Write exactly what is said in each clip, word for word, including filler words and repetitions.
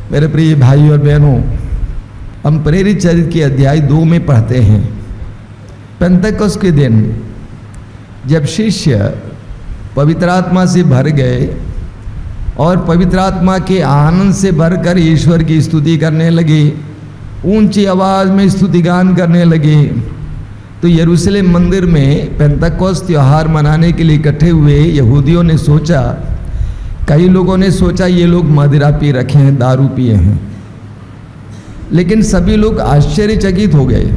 मेरे प्रिय भाई और बहनों, हम प्रेरित चरित्र के अध्याय दो में पढ़ते हैं, पेंतेकोस्त के दिन जब शिष्य पवित्र आत्मा से भर गए और पवित्र आत्मा के आनंद से भरकर ईश्वर की स्तुति करने लगे, ऊंची आवाज में स्तुति गान करने लगे, तो यरूशलेम मंदिर में पेंतेकोस्त त्योहार मनाने के लिए इकट्ठे हुए यहूदियों ने सोचा, कई लोगों ने सोचा ये लोग मदिरा पी रखे हैं, दारू पिए हैं, लेकिन सभी लोग आश्चर्यचकित हो गए।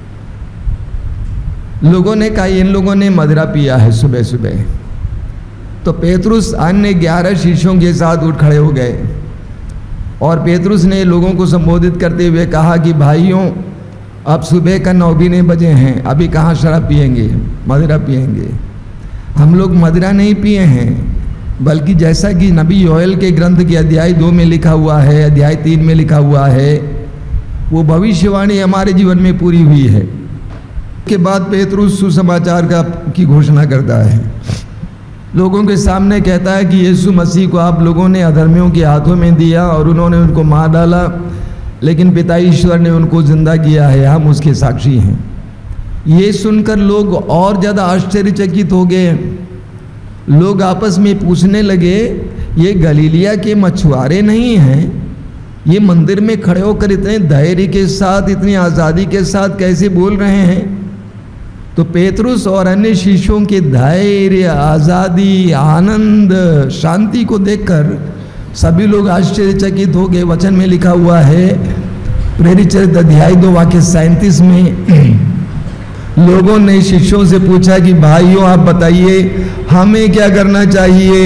लोगों ने कहा इन लोगों ने मदिरा पिया है सुबह सुबह। तो पेतरुस अन्य ग्यारह शिष्यों के साथ उठ खड़े हो गए और पेतरुस ने लोगों को संबोधित करते हुए कहा कि भाइयों, अब सुबह का नौ भी नहीं बजे हैं, अभी कहाँ शराब पिएंगे, मदिरा पिएंगे। हम लोग मदिरा नहीं पिए हैं, बल्कि जैसा कि नबी योएल के ग्रंथ के अध्याय दो में लिखा हुआ है, अध्याय तीन में लिखा हुआ है, वो भविष्यवाणी हमारे जीवन में पूरी हुई है। के बाद पेतरुस सुसमाचार का की घोषणा करता है, लोगों के सामने कहता है कि यीशु मसीह को आप लोगों ने अधर्मियों के हाथों में दिया और उन्होंने उनको मार डाला, लेकिन पिता ईश्वर ने उनको जिंदा किया है, हम उसके साक्षी हैं। ये सुनकर लोग और ज़्यादा आश्चर्यचकित हो गए। लोग आपस में पूछने लगे, ये गलीलिया के मछुआरे नहीं हैं, ये मंदिर में खड़े होकर इतने धैर्य के साथ, इतनी आज़ादी के साथ कैसे बोल रहे हैं। तो पेतरुस और अन्य शिष्यों के धैर्य, आज़ादी, आनंद, शांति को देखकर सभी लोग आश्चर्यचकित हो गए। वचन में लिखा हुआ है, प्रेरित चरित्र अध्याय दो वाक्य सैंतीस में, लोगों ने शिष्यों से पूछा कि भाइयों आप बताइए हमें क्या करना चाहिए।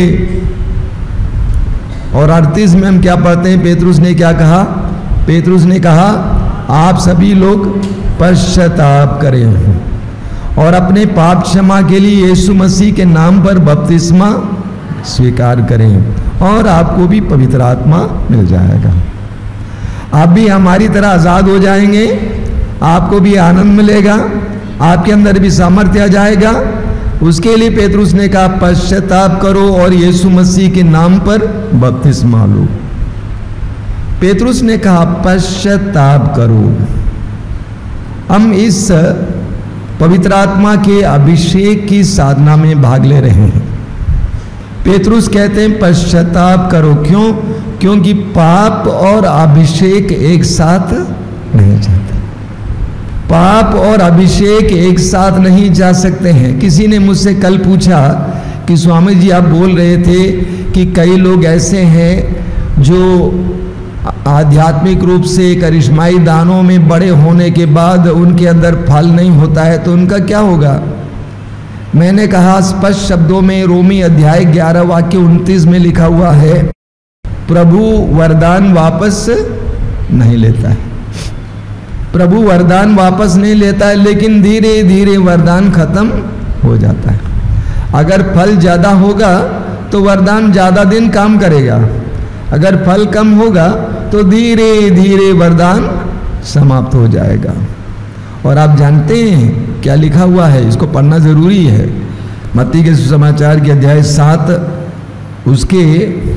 और अड़तीस में हम क्या पढ़ते हैं, पेतरुस ने क्या कहा? पेतरुस ने कहा आप सभी लोग पश्चाताप करें और अपने पाप क्षमा के लिए यीशु मसीह के नाम पर बपतिस्मा स्वीकार करें और आपको भी पवित्र आत्मा मिल जाएगा। आप भी हमारी तरह आज़ाद हो जाएंगे, आपको भी आनंद मिलेगा, आपके अंदर भी सामर्थ्य आ जाएगा। उसके लिए पेतरुस ने कहा पश्चाताप करो और यीशु मसीह के नाम पर बपतिस्मा लो। पेतरुस ने कहा पश्चाताप करो। हम इस पवित्र आत्मा के अभिषेक की साधना में भाग ले रहे हैं। पेतरुस कहते हैं पश्चाताप करो, क्यों? क्योंकि पाप और अभिषेक एक साथ नहीं जाते। पाप और अभिषेक एक साथ नहीं जा सकते हैं। किसी ने मुझसे कल पूछा कि स्वामी जी आप बोल रहे थे कि कई लोग ऐसे हैं जो आध्यात्मिक रूप से करिश्माई दानों में बड़े होने के बाद उनके अंदर फल नहीं होता है, तो उनका क्या होगा? मैंने कहा स्पष्ट शब्दों में रोमी अध्याय ग्यारह वाक्य उनतीस में लिखा हुआ है, प्रभु वरदान वापस नहीं लेता है। प्रभु वरदान वापस नहीं लेता है, लेकिन धीरे धीरे वरदान खत्म हो जाता है। अगर फल ज़्यादा होगा तो वरदान ज़्यादा दिन काम करेगा, अगर फल कम होगा तो धीरे धीरे वरदान समाप्त हो जाएगा। और आप जानते हैं क्या लिखा हुआ है, इसको पढ़ना जरूरी है। मत्ती के सुसमाचार के अध्याय सात उसके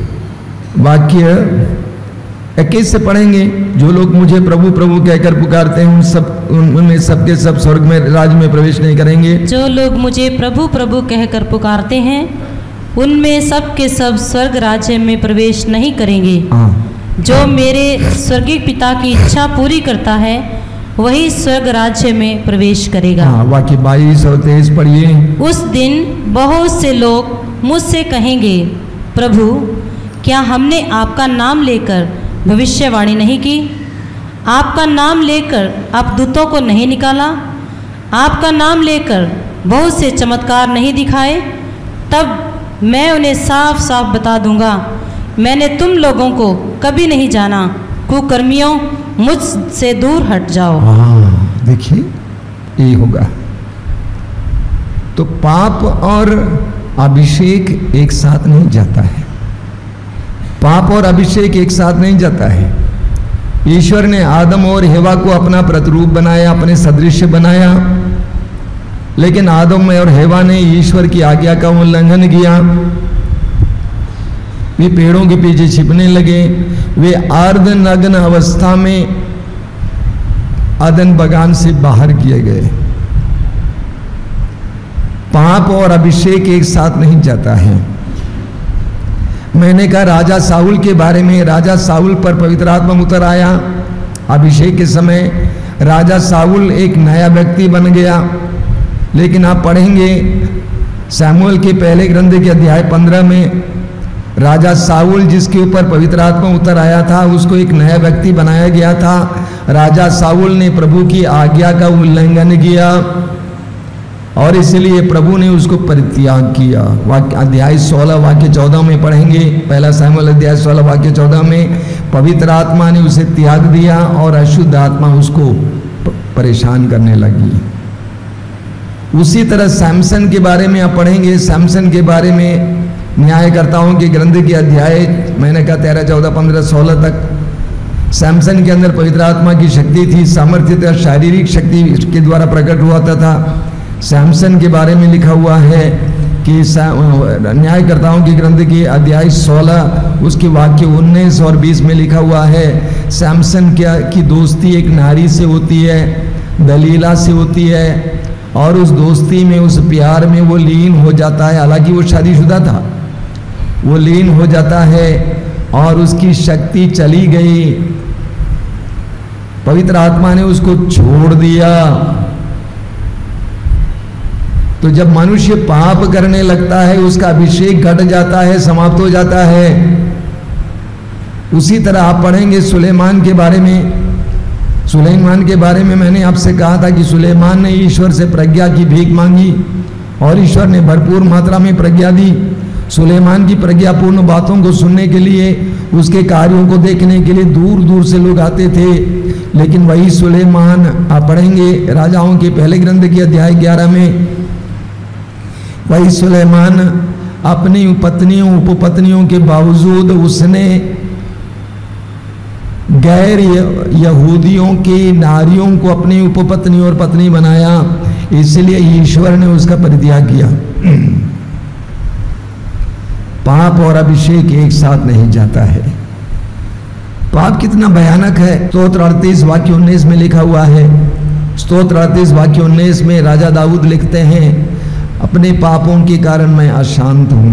वाक्य इक्कीस से पढ़ेंगे, जो लोग मुझे प्रभु प्रभु कहकर पुकारते हैं उन सब उनमें सबके सब स्वर्ग में राज में प्रवेश नहीं करेंगे। जो लोग मुझे प्रभु प्रभु कहकर पुकारते हैं उनमें सब के सब स्वर्ग राज्य में प्रवेश नहीं करेंगे। हाँ। जो मेरे स्वर्गीय पिता की इच्छा पूरी करता है वही स्वर्ग राज्य में प्रवेश करेगा। हाँ, वाक्य बाईस और तेईस पढ़िए। उस दिन बहुत से लोग मुझसे कहेंगे, प्रभु क्या हमने आपका नाम लेकर भविष्यवाणी नहीं की? आपका नाम लेकर आप दूतों को नहीं निकाला? आपका नाम लेकर बहुत से चमत्कार नहीं दिखाए? तब मैं उन्हें साफ साफ बता दूंगा, मैंने तुम लोगों को कभी नहीं जाना, कुकर्मियों मुझसे दूर हट जाओ। हाँ, देखिए ये होगा। तो पाप और अभिषेक एक साथ नहीं जाता है। पाप और अभिषेक एक साथ नहीं जाता है। ईश्वर ने आदम और हेवा को अपना प्रतिरूप बनाया, अपने सदृश बनाया, लेकिन आदम और हेवा ने ईश्वर की आज्ञा का उल्लंघन किया। वे पेड़ों के पीछे छिपने लगे। वे अर्ध नग्न अवस्था में अदन बगान से बाहर किए गए। पाप और अभिषेक एक साथ नहीं जाता है। मैंने कहा राजा साउल के बारे में, राजा साउल पर पवित्र आत्मा उतर आया। अभिषेक के समय राजा साउल एक नया व्यक्ति बन गया। लेकिन आप पढ़ेंगे शमूएल के पहले ग्रंथ के अध्याय पंद्रह में, राजा साउल जिसके ऊपर पवित्र आत्मा उतर आया था, उसको एक नया व्यक्ति बनाया गया था। राजा साउल ने प्रभु की आज्ञा का उल्लंघन किया और इसलिए प्रभु ने उसको परित्याग किया। वाक्य अध्याय सोलह वाक्य चौदह में पढ़ेंगे। पहला शमूएल अध्याय सोलह वाक्य चौदह में पवित्र आत्मा ने उसे त्याग दिया और अशुद्ध आत्मा उसको परेशान करने लगी। उसी तरह सैमसन के बारे में आप पढ़ेंगे। सैमसन के बारे में न्यायकर्ताओं के ग्रंथ के अध्याय मैंने कहा तेरह चौदह पंद्रह सोलह तक सैमसन के अंदर पवित्र आत्मा की शक्ति थी, सामर्थ्य था, शारीरिक शक्ति के द्वारा प्रकट हुआ था। सैमसन के बारे में लिखा हुआ है कि न्यायकर्ताओं के ग्रंथ के अध्याय सोलह उसके वाक्य उन्नीस और बीस में लिखा हुआ है, सैमसन क्या की दोस्ती एक नारी से होती है, दलीला से होती है, और उस दोस्ती में, उस प्यार में वो लीन हो जाता है। हालांकि वो शादीशुदा था, वो लीन हो जाता है और उसकी शक्ति चली गई। पवित्र आत्मा ने उसको छोड़ दिया। तो जब मनुष्य पाप करने लगता है उसका अभिषेक घट जाता है, समाप्त हो जाता है। उसी तरह आप पढ़ेंगे सुलेमान के बारे में। सुलेमान के बारे में मैंने आपसे कहा था कि सुलेमान ने ईश्वर से प्रज्ञा की भीख मांगी और ईश्वर ने भरपूर मात्रा में प्रज्ञा दी। सुलेमान की प्रज्ञापूर्ण बातों को सुनने के लिए, उसके कार्यों को देखने के लिए दूर दूर से लोग आते थे। लेकिन वही सुलेमान आप पढ़ेंगे राजाओं के पहले ग्रंथ के अध्याय ग्यारह में, वही सुलेमान अपनी पत्नियों उपपत्नियों के बावजूद उसने गैर यहूदियों की नारियों को अपनी उपपत्नी और पत्नी बनाया, इसलिए ईश्वर ने उसका परित्याग किया। पाप और अभिषेक एक साथ नहीं जाता है। पाप कितना भयानक है। स्तोत्र अड़तीस वाक्य उन्नीस में लिखा हुआ है। स्तोत्र अड़तीस वाक्य उन्नीस में राजा दाऊद लिखते हैं, अपने पापों के कारण मैं अशांत हूं,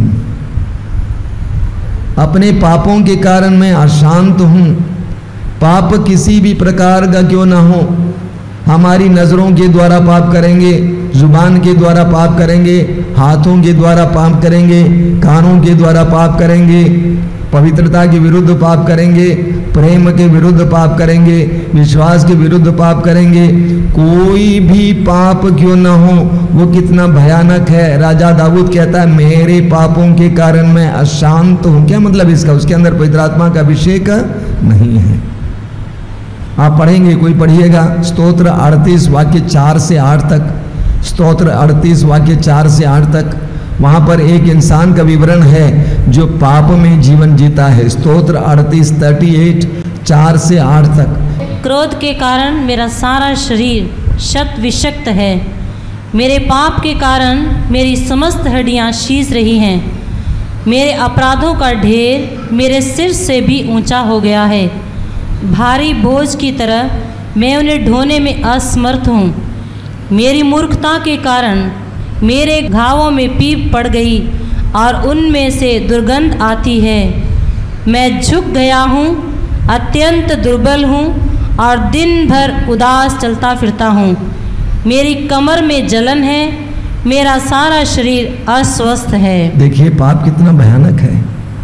अपने पापों के कारण मैं अशांत हूं। पाप किसी भी प्रकार का क्यों ना हो, हमारी नजरों के द्वारा पाप करेंगे, जुबान के द्वारा पाप करेंगे, हाथों के द्वारा पाप करेंगे, कानों के द्वारा पाप करेंगे, पवित्रता के विरुद्ध पाप करेंगे, प्रेम के विरुद्ध पाप करेंगे, विश्वास के विरुद्ध पाप करेंगे। कोई भी पाप क्यों ना हो, वो कितना भयानक है। राजा दाऊद कहता है मेरे पापों के कारण मैं अशांत हूं। क्या मतलब इसका? उसके अंदर पवित्र आत्मा का अभिषेक नहीं है। आप पढ़ेंगे, कोई पढ़िएगा स्तोत्र अड़तीस वाक्य चार से आठ तक, स्तोत्र अड़तीस वाक्य चार से आठ तक, वहां पर एक इंसान का विवरण है जो पाप में जीवन जीता है। स्तोत्र अड़तीस थर्टी एट चार से आठ तक। क्रोध के कारण मेरा सारा शरीर शक्त विषक्त है, मेरे पाप के कारण मेरी समस्त हड्डियां शीस रही हैं, मेरे अपराधों का ढेर मेरे सिर से भी ऊंचा हो गया है, भारी बोझ की तरह मैं उन्हें ढोने में असमर्थ हूँ। मेरी मूर्खता के कारण मेरे घावों में पीप पड़ गई और उनमें से दुर्गंध आती है। मैं झुक गया हूँ, अत्यंत दुर्बल हूँ और दिन भर उदास चलता फिरता हूँ। मेरी कमर में जलन है, मेरा सारा शरीर अस्वस्थ है। देखिए पाप कितना भयानक है।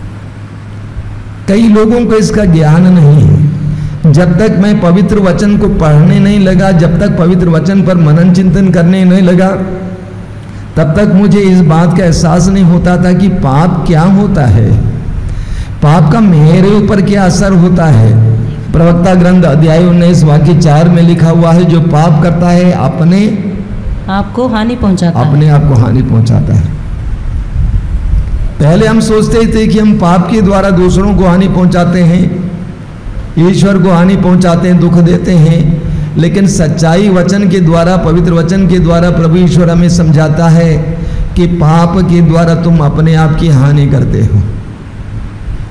कई लोगों को इसका ज्ञान नहीं है। जब तक मैं पवित्र वचन को पढ़ने नहीं लगा, जब तक पवित्र वचन पर मनन चिंतन करने नहीं लगा, तब तक मुझे इस बात का एहसास नहीं होता था कि पाप क्या होता है, पाप का मेरे ऊपर क्या असर होता है। प्रवक्ता ग्रंथ अध्याय उन्नीस वाक्य चार में लिखा हुआ है, जो पाप करता है अपने आपको हानि पहुंचाता अपने है। आप को हानि पहुंचाता है। पहले हम सोचते थे कि हम पाप के द्वारा दूसरों को हानि पहुंचाते हैं, ईश्वर को हानि पहुंचाते हैं, दुख देते हैं। लेकिन सच्चाई वचन के द्वारा, पवित्र वचन के द्वारा प्रभु ईश्वर हमें समझाता है कि पाप के द्वारा तुम अपने आप की हानि करते हो।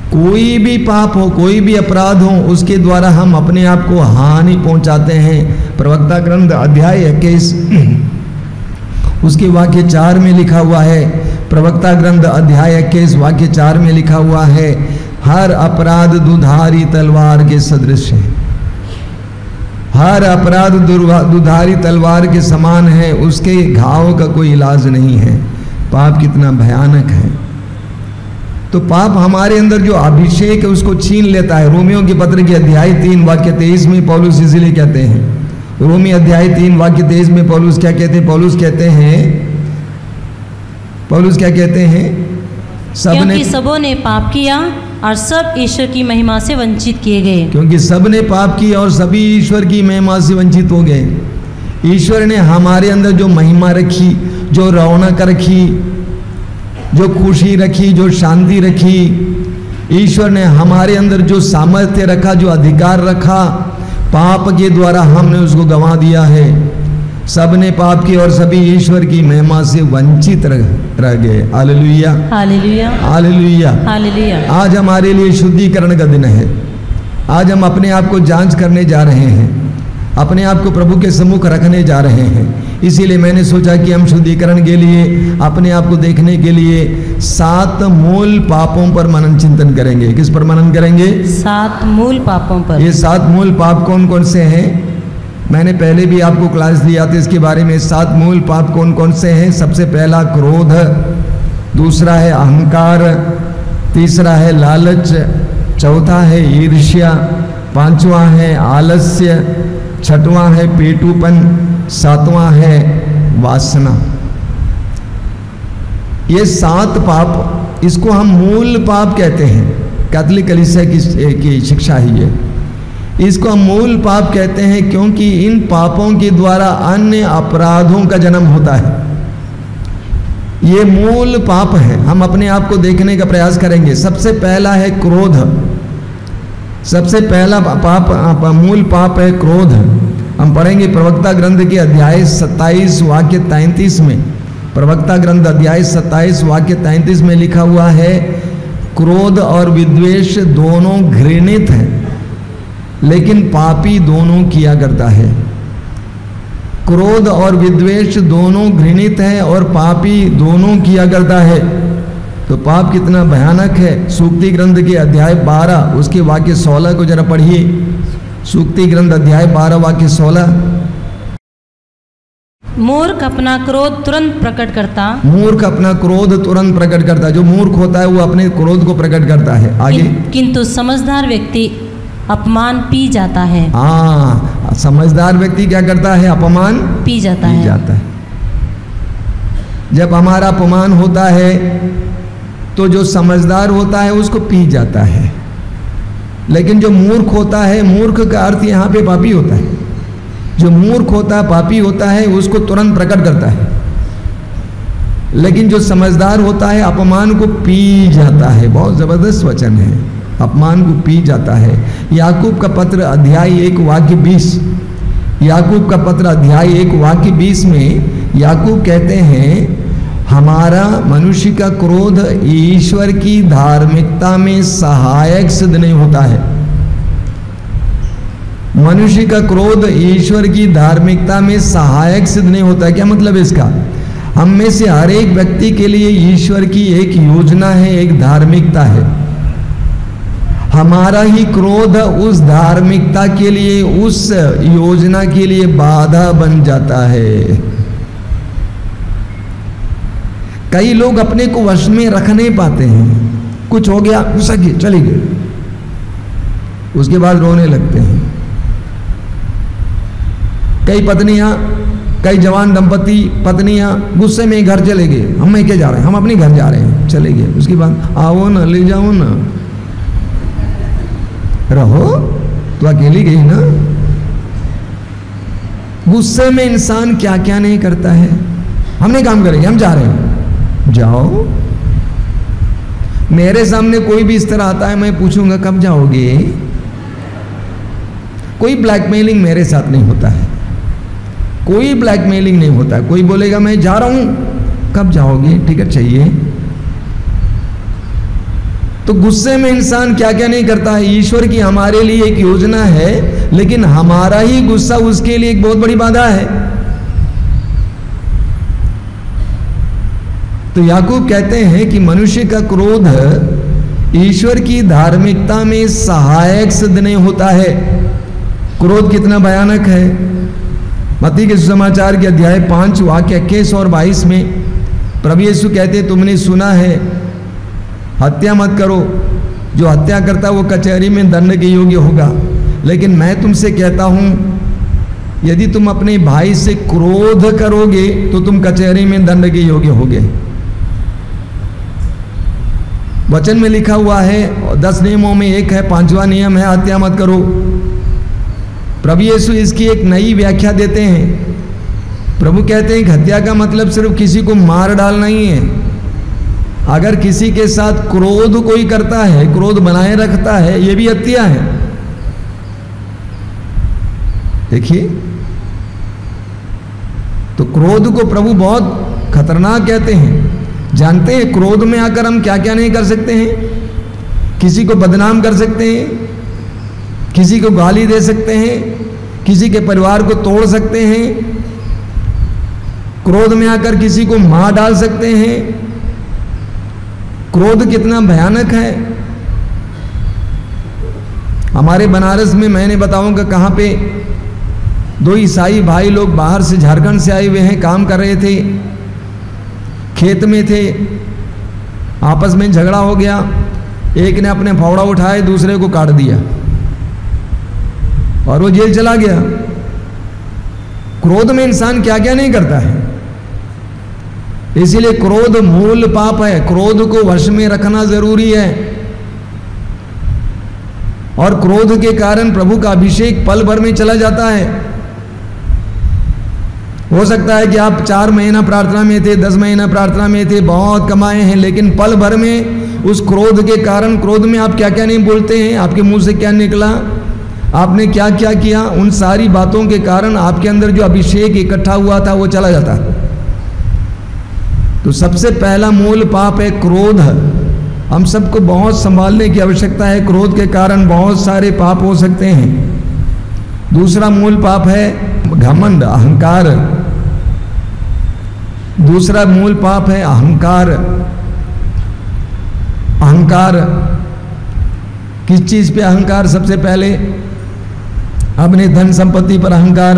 कोई भी पाप हो, कोई भी अपराध हो, उसके द्वारा हम अपने आप को हानि पहुंचाते हैं। प्रवक्ता ग्रंथ अध्याय इक्कीस उसके वाक्य चार में लिखा हुआ है, प्रवक्ता ग्रंथ अध्याय इक्कीस वाक्य चार में लिखा हुआ है, हर अपराध दुधारी तलवार के सदृश है। हर अपराध दुधारी तलवार के समान है, उसके घाव का कोई इलाज नहीं है। पाप कितना भयानक है। तो पाप हमारे अंदर जो अभिषेक है उसको छीन लेता है। रोमियों के पत्र के अध्याय तीन वाक्य तेईस में पौलुस इसलिए कहते हैं, रोमी अध्याय तीन वाक्य तेईस में पौलुस क्या कहते हैं? पौलुस कहते हैं पौलुस क्या कहते हैं? सबने सबों ने पाप किया और सब ईश्वर की महिमा से वंचित किए गए। क्योंकि सबने पाप किया और सभी ईश्वर की महिमा से वंचित हो गए। ईश्वर ने हमारे अंदर जो महिमा रखी, जो रौनक रखी, जो खुशी रखी, जो शांति रखी, ईश्वर ने हमारे अंदर जो सामर्थ्य रखा, जो अधिकार रखा, पाप के द्वारा हमने उसको गंवा दिया है। सबने पाप किया और सभी ईश्वर की महिमा से वंचित रह गए। Hallelujah, hallelujah, hallelujah, hallelujah. आज हमारे लिए शुद्धिकरण का दिन है। आज हम अपने आप को जांच करने जा रहे हैं, अपने आप को प्रभु के सम्मुख रखने जा रहे हैं। इसीलिए मैंने सोचा कि हम शुद्धिकरण के लिए, अपने आप को देखने के लिए सात मूल पापों पर मनन चिंतन करेंगे। किस पर मनन करेंगे? सात मूल पापों पर। ये सात मूल पाप कौन कौन से हैं? मैंने पहले भी आपको क्लास दिया था इसके बारे में। सात मूल पाप कौन कौन से हैं? सबसे पहला क्रोध, दूसरा है अहंकार, तीसरा है लालच, चौथा है ईर्ष्या, पांचवा है आलस्य, छठवां है पेटूपन, सातवां है वासना। ये सात पाप, इसको हम मूल पाप कहते हैं। कैथोलिक कलीसिया की, की शिक्षा ही है। इसको हम मूल पाप कहते हैं क्योंकि इन पापों के द्वारा अन्य अपराधों का जन्म होता है। ये मूल पाप है। हम अपने आप को देखने का प्रयास करेंगे। सबसे पहला है क्रोध। सबसे पहला पाप, मूल पाप है क्रोध। हम पढ़ेंगे प्रवक्ता ग्रंथ के अध्याय सत्ताईस वाक्य तैंतीस में। प्रवक्ता ग्रंथ अध्याय सत्ताईस वाक्य तैंतीस में लिखा हुआ है, क्रोध और विद्वेष दोनों घृणित हैं, लेकिन पापी दोनों किया करता है। क्रोध और विद्वेष दोनों घृणित है और पापी दोनों किया करता है। तो पाप कितना भयानक है। सूक्ति ग्रंथ के अध्याय बारह उसके वाक्य सोलह को जरा पढ़िए। सूक्ति ग्रंथ अध्याय बारह वाक्य सोलह। मूर्ख अपना क्रोध तुरंत प्रकट करता। मूर्ख अपना क्रोध तुरंत प्रकट करता। जो मूर्ख होता है वो अपने क्रोध को प्रकट करता है। आगे, किंतु समझदार व्यक्ति अपमान पी जाता है। हाँ, समझदार व्यक्ति क्या करता है? अपमान पी जाता पी है। जाता है। जब हमारा अपमान होता है तो जो समझदार होता है उसको पी जाता है। लेकिन जो मूर्ख होता है, मूर्ख का अर्थ यहाँ पे पापी होता है। जो मूर्ख होता है, पापी होता है, उसको तुरंत प्रकट करता है। लेकिन जो समझदार होता है अपमान को पी जाता है। बहुत जबरदस्त वचन है, अपमान को पी जाता है। याकूब का पत्र अध्याय एक वाक्य बीस, याकूब का पत्र अध्याय एक वाक्य बीस में याकूब कहते हैं, हमारा मनुष्य का क्रोध ईश्वर की धार्मिकता में सहायक सिद्ध नहीं होता है। मनुष्य का क्रोध ईश्वर की धार्मिकता में सहायक सिद्ध नहीं होता है। क्या मतलब इसका? हम में से हर एक व्यक्ति के लिए ईश्वर की एक योजना है, एक धार्मिकता है। हमारा ही क्रोध उस धार्मिकता के लिए, उस योजना के लिए बाधा बन जाता है। कई लोग अपने को वश में रख नहीं पाते हैं। कुछ हो गया, गुस्सा किए, चले गए, उसके बाद रोने लगते हैं। कई पत्नियां, कई जवान दंपति पत्नियां गुस्से में घर चले गए, हम मैं क्या जा रहे हैं, हम अपने घर जा रहे हैं, चले गए। उसके बाद आओ ना, ले जाओ ना, रहो, तो अकेली गई ना। गुस्से में इंसान क्या क्या नहीं करता है। हमने काम करेंगे, हम जा रहे हैं, जाओ। मेरे सामने कोई भी इस तरह आता है, मैं पूछूंगा कब जाओगे। कोई ब्लैकमेलिंग मेरे साथ नहीं होता है, कोई ब्लैकमेलिंग नहीं होता है। कोई बोलेगा मैं जा रहा हूं, कब जाओगे, टिकट चाहिए। तो गुस्से में इंसान क्या क्या नहीं करता है। ईश्वर की हमारे लिए एक योजना है, लेकिन हमारा ही गुस्सा उसके लिए एक बहुत बड़ी बाधा है। तो याकूब कहते हैं कि मनुष्य का क्रोध ईश्वर की धार्मिकता में सहायक सिद्ध नहीं होता है। क्रोध कितना भयानक है। मत्ती के सुसमाचार के अध्याय पांच वाक्य इक्कीस और बाईस में प्रभु यीशु कहते, तुमने सुना है हत्या मत करो, जो हत्या करता वो कचहरी में दंड के योग्य होगा, लेकिन मैं तुमसे कहता हूं यदि तुम अपने भाई से क्रोध करोगे तो तुम कचहरी में दंड के योग्य होगे। वचन में लिखा हुआ है, दस नियमों में एक है, पांचवा नियम है हत्या मत करो। प्रभु यीशु इसकी एक नई व्याख्या देते हैं। प्रभु कहते हैं कि हत्या का मतलब सिर्फ किसी को मार डालना ही है। अगर किसी के साथ क्रोध कोई करता है, क्रोध बनाए रखता है, यह भी हत्या है। देखिए, तो क्रोध को प्रभु बहुत खतरनाक कहते हैं। जानते हैं क्रोध में आकर हम क्या क्या नहीं कर सकते हैं। किसी को बदनाम कर सकते हैं, किसी को गाली दे सकते हैं, किसी के परिवार को तोड़ सकते हैं, क्रोध में आकर किसी को मार डाल सकते हैं। क्रोध कितना भयानक है। हमारे बनारस में मैंने बताऊंगा कहां पे दो ईसाई भाई लोग बाहर से झारखंड से आए हुए हैं, काम कर रहे थे, खेत में थे, आपस में झगड़ा हो गया, एक ने अपने फावड़ा उठाए दूसरे को काट दिया और वो जेल चला गया। क्रोध में इंसान क्या क्या नहीं करता है। इसीलिए क्रोध मूल पाप है। क्रोध को वश में रखना जरूरी है। और क्रोध के कारण प्रभु का अभिषेक पल भर में चला जाता है। हो सकता है कि आप चार महीना प्रार्थना में थे, दस महीना प्रार्थना में थे, बहुत कमाए हैं, लेकिन पल भर में उस क्रोध के कारण, क्रोध में आप क्या क्या नहीं बोलते हैं, आपके मुंह से क्या निकला, आपने क्या क्या किया, उन सारी बातों के कारण आपके अंदर जो अभिषेक इकट्ठा हुआ था वो चला जाता है। तो सबसे पहला मूल पाप है क्रोध। हम सबको बहुत संभालने की आवश्यकता है। क्रोध के कारण बहुत सारे पाप हो सकते हैं। दूसरा मूल पाप है घमंड, अहंकार। दूसरा मूल पाप है अहंकार। अहंकार किस चीज पे अहंकार? सबसे पहले अपने धन संपत्ति पर अहंकार,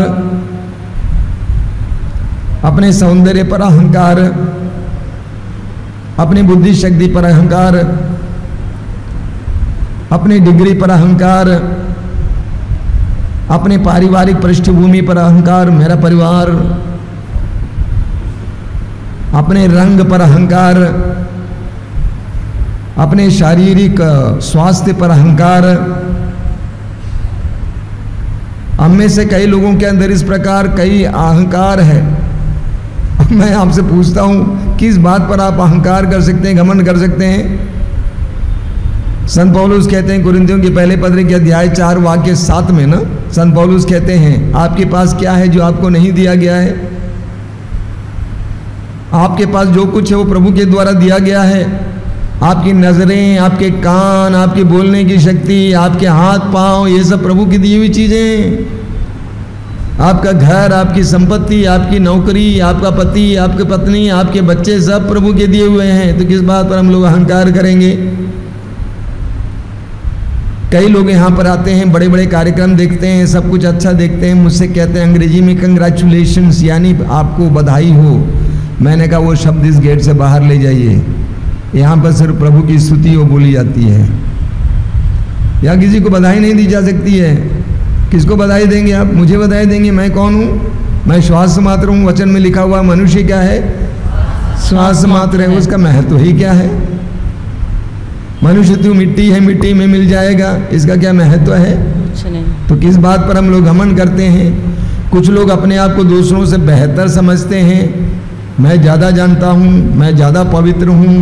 अपने सौंदर्य पर अहंकार, अपनी बुद्धि शक्ति पर अहंकार, अपनी डिग्री पर अहंकार, अपने पारिवारिक पृष्ठभूमि पर अहंकार, मेरा परिवार, अपने रंग पर अहंकार, अपने शारीरिक स्वास्थ्य पर अहंकार। हम में से कई लोगों के अंदर इस प्रकार कई अहंकार है। मैं आपसे पूछता हूं किस बात पर आप अहंकार कर सकते हैं, घमंड कर सकते हैं? संत पौलुस कहते हैं कुरिन्थियों के पहले पत्र के अध्याय चार वाक्य सात में ना, संत पौलुस कहते हैं आपके पास क्या है जो आपको नहीं दिया गया है? आपके पास जो कुछ है वो प्रभु के द्वारा दिया गया है। आपकी नजरें, आपके कान, आपकी बोलने की शक्ति, आपके हाथ पांव, ये सब प्रभु की दी हुई चीजें। आपका घर, आपकी संपत्ति, आपकी नौकरी, आपका पति, आपकी पत्नी, आपके बच्चे सब प्रभु के दिए हुए हैं। तो किस बात पर हम लोग अहंकार करेंगे? कई लोग यहाँ पर आते हैं, बड़े बड़े कार्यक्रम देखते हैं, सब कुछ अच्छा देखते हैं, मुझसे कहते हैं अंग्रेजी में कंग्रेचुलेशंस, यानी आपको बधाई हो। मैंने कहा वो शब्द इस गेट से बाहर ले जाइए। यहाँ पर सिर्फ प्रभु की स्तुति वो बोली जाती है। यहाँ किसी को बधाई नहीं दी जा सकती है। किसको बधाई देंगे आप? मुझे बधाई देंगे? मैं कौन हूँ? मैं श्वास मात्र हूँ। वचन में लिखा हुआ मनुष्य क्या है? श्वास मात्र है। उसका महत्व ही क्या है? मनुष्य तू मिट्टी है, मिट्टी में मिल जाएगा, इसका क्या महत्व है? कुछ नहीं। तो किस बात पर हम लोग घमंड करते हैं? कुछ लोग अपने आप को दूसरों से बेहतर समझते हैं। मैं ज़्यादा जानता हूँ, मैं ज़्यादा पवित्र हूँ,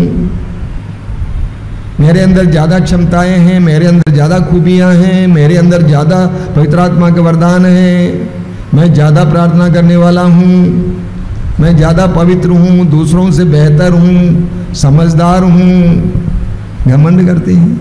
मेरे अंदर ज़्यादा क्षमताएं हैं, मेरे अंदर ज़्यादा खूबियाँ हैं, मेरे अंदर ज़्यादा पवित्र आत्मा के वरदान हैं, मैं ज़्यादा प्रार्थना करने वाला हूँ, मैं ज़्यादा पवित्र हूँ, दूसरों से बेहतर हूँ, समझदार हूँ। घमंड करते हैं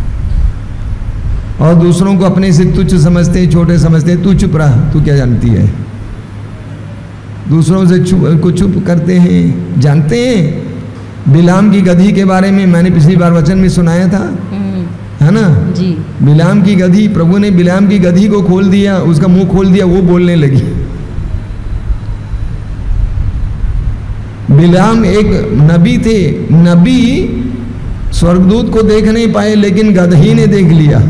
और दूसरों को अपने से तुच्छ समझते हैं, छोटे समझते हैं। तू चुप रहा, तू क्या जानती है। दूसरों से चुप को चुप करते हैं। जानते हैं बिलाम की गधी के बारे में मैंने पिछली बार वचन में सुनाया था, है ना जी। बिलाम की गधी, प्रभु ने बिलाम की गधी को खोल दिया, उसका मुंह खोल दिया, वो बोलने लगी। बिलाम एक नबी थे, नबी स्वर्गदूत को देख नहीं पाए लेकिन गदही ने देख लिया।